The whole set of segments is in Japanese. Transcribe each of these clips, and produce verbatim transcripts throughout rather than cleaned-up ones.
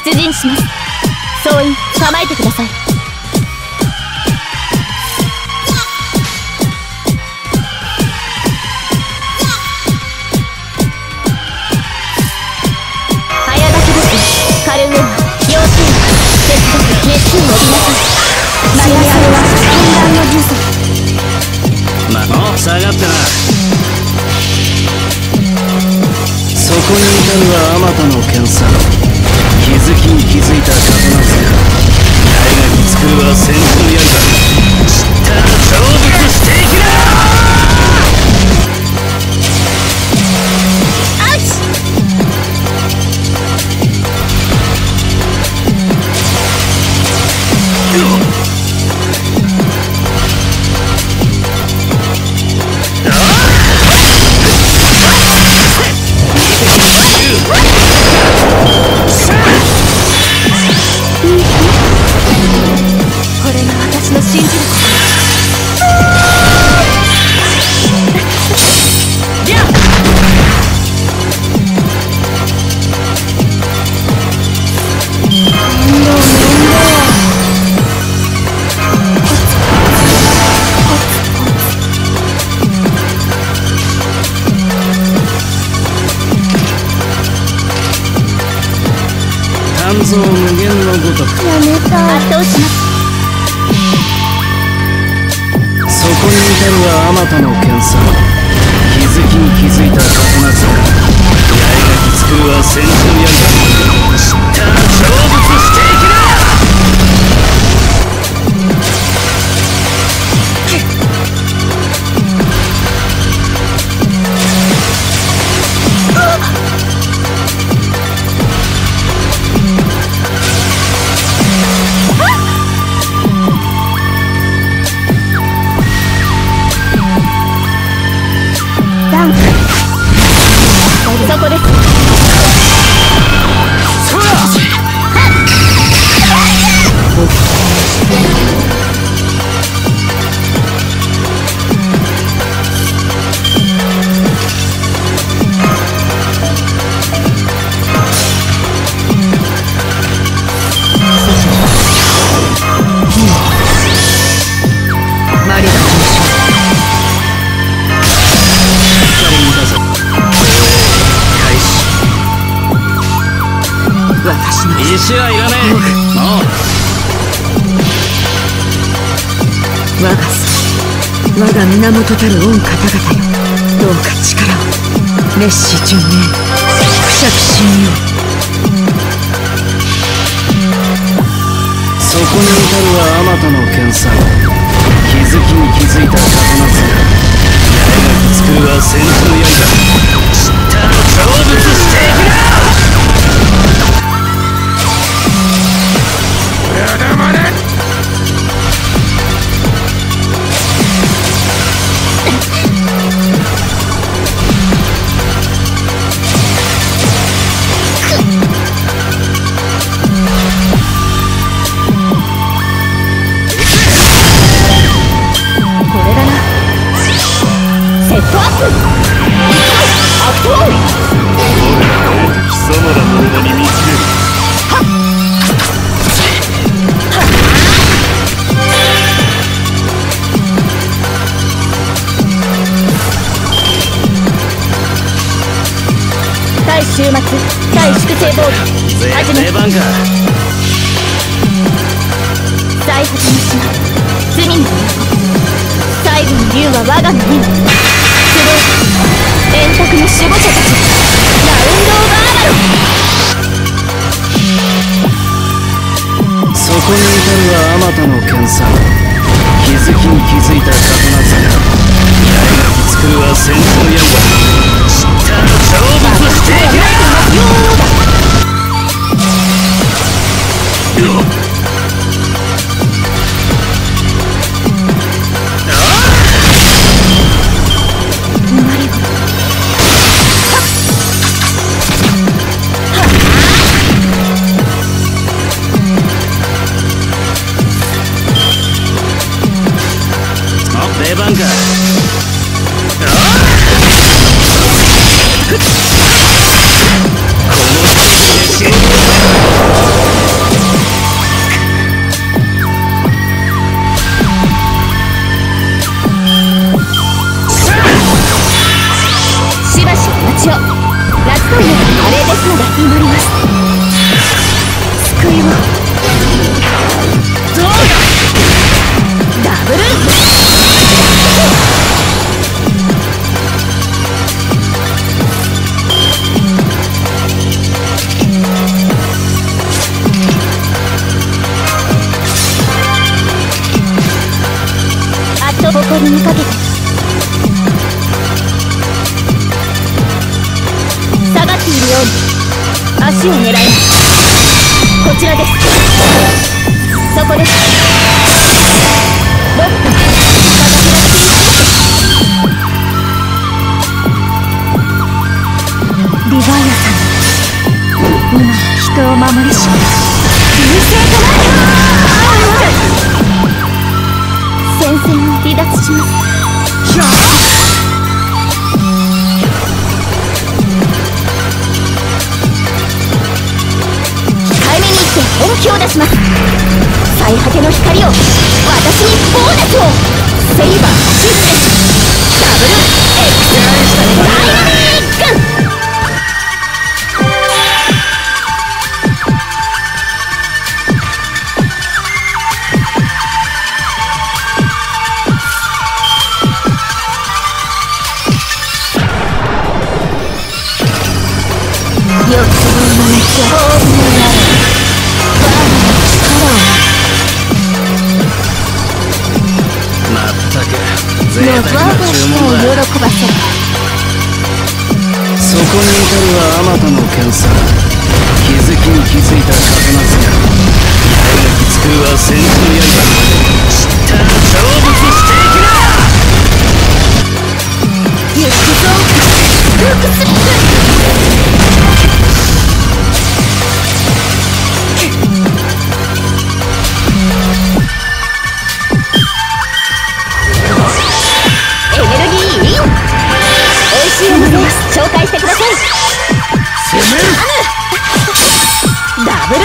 出陣します。総員構えてください。早炊きです。カルウェン要注意。鉄です。熱を帯びなさい。マリアは混乱の重曹。 まあ、下がってな。そこに至るはあまたの剣さ。気づきに気づいた刀塚。八重垣作るは戦闘やるか。知ったら成仏していきな。 アウチ。これが私の信じるじゃあ面倒面半蔵無限のごとく。 やめた。圧倒します。 そこに至るはあまたの剣さ。気づきに気づいた刀塚。八重垣作るは戦闘やるか。知ったら成仏していきな。 そこです。マリア私の石はいらねえ。もう我が祖我が源たる御方々よ、どうか力を滅し順命不釈信用。 そこに至るはあまたの剣さ。気づきに気づいた刀塚。八重垣作るは戦闘やるか。知ったら成仏していくな。黙れ。 これだな。セットアップ。アクト。 我らを貴様らの名に見つける。 対終末、対粛清防御始め。 出番か。 最果ての島、罪の都。最後の竜は我がの目。不動円卓の守護者たち、ラウンド・オブ・アーマロン。 そこに至るはあまたの剣さ。気づきに気づいた刀塚。八重垣作るは戦闘やるか。知ったら成仏していけな。出番か。このですので祈ります。救いを。どうだ。ダブルあと誇りにかけて下がっているように足を狙います。こちらです。そこです。ロック形開リヴァイアさん、今人を守りし優勢となる。戦線を離脱します。控えめに行って本気を出します。最果ての光を、私にボーナスを。セイバーシステムダブル X ダイナミック。欲望の道を大きになる。我が力を。 まったく贅の沢な注文だ。 を喜ばせる。 そこに至るはあまたの剣さ。気づきに気づいた刀塚。八重垣作るは戦士の刃。知ったら成仏していきな。 行くぞルークスリップ。エネルギーイン。美味しいお店紹介してください。 攻める。 ダブル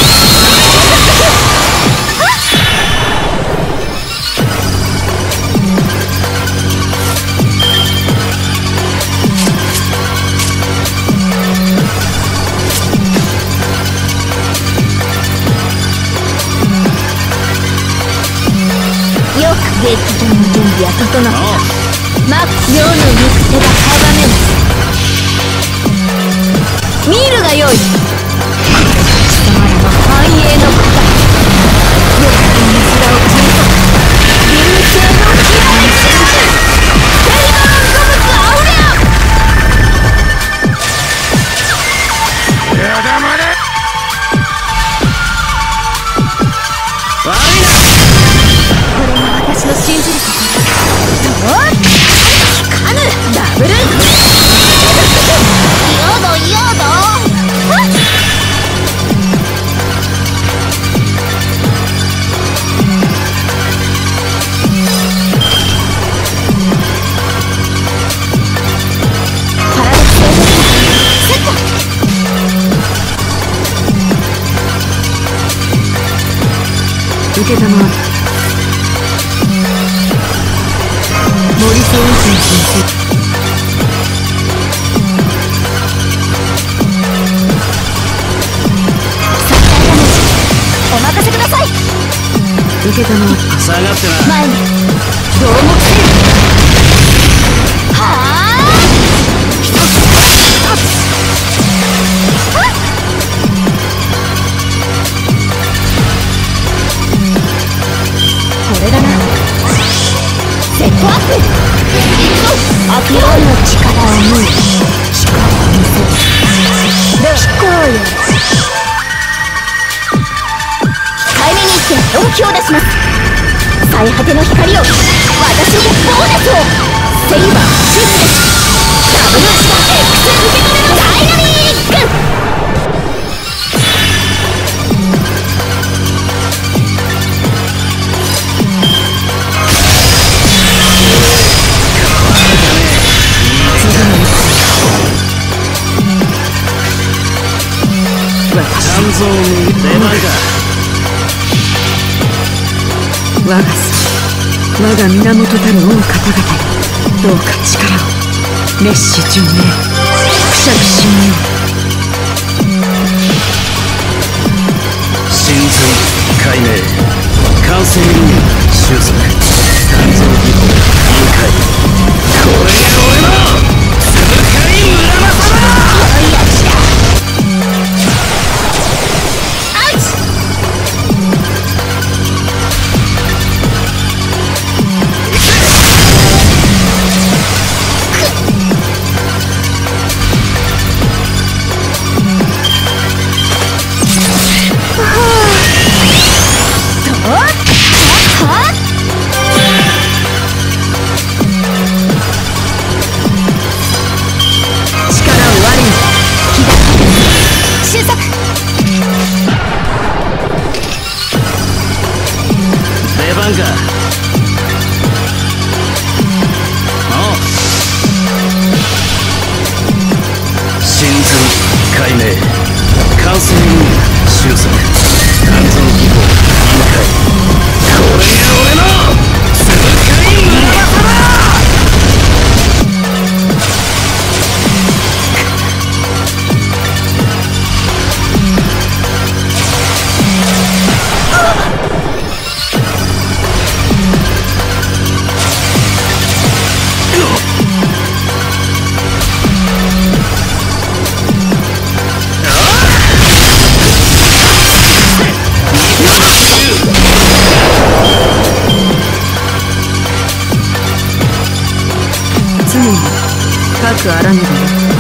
よく激闘の準備は整った。マックス世の行く手が阻めます。見るがよい。貴様らの繁栄のことだ。よくこの面を切り裂く流星の気合い真珠テリマン古物アウレア。 やだまれ。悪いな。 これが私の信じるところ。どう効かぬダブルやだやだ。パラドクセールセット。受けたまわる。森総運転先生。お任せください。受けたまわる。 下がってな。 前にどうもせる。はあ一つ二つ。これだな。セットアップ。アクロンの力を見る。力を見せる。聞こうよ。控えめに行って本気を出します。最果ての光を、私にボーナスを。セイバーシステムダブル X 受け止めるダイナミック。 肝臓を見る出番か。 我が祖我が源たる王方々よ、どうか力を熱し巡礼、くしゃくしみよう。 真髄解明完成理念収束鍛造技法委員会これが俺の鈴狩村正だ。 よいやつだ。アウチ。 なんか真髄解明完成理念収束鍛造技法委員会これが俺の鈴狩村正だ。 常に各あらぬる